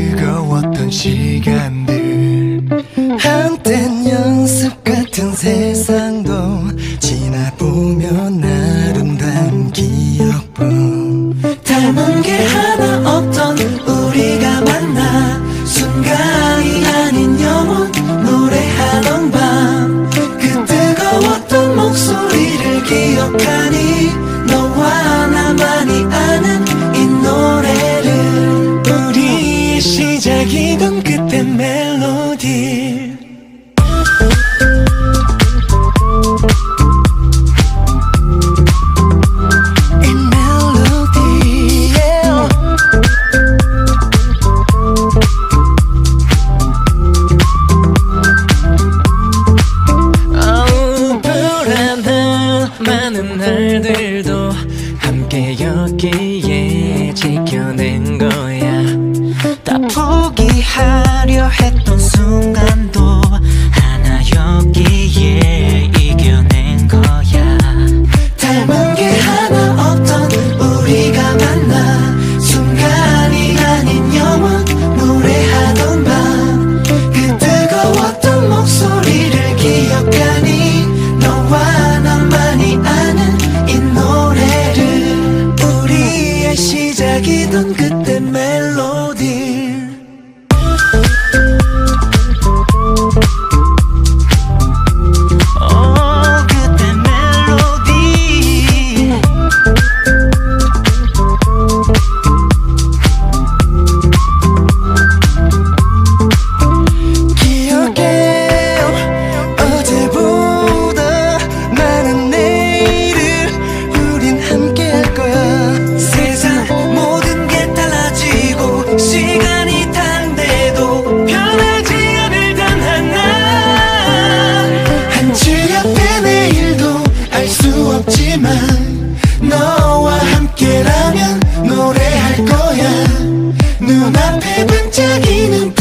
뜨거웠던 시간들, 한땐 연습 같은 세상도 지나보면 아름다운 기억뿐. 닮은 게 하나 없던 우리가 만나 순간이 아닌 영원 노래하던 밤, 그 뜨거웠던 목소리를 기억하니 너와 나만이 아는 이 노래를, 우리의 시작이던 그때 멜로디. 많은 날들도 함께였기에 지켜낸 거야. 다 포기하려 했던 순간도 하나였기에 이겨낸 거야. 닮은 게 하나 없던 우리가 만나 순간이 아닌 영원 노래하던 밤, 그 뜨거웠던 목소리를 기억하니 너와 나만이 아는 이 노래를, 우리의 시작이던 그때 멜로디. 그때 멜로디. 기억해 어제보다 많은 내일을 우린 함께 할 거야. 세상 모든 게 달라지고 시간이 단데도 변하지 않을 단 하나. 한 줄 옆에 내일도 알 수 없지만 너와 함께라면 노래할 거야. 눈앞에 반짝이는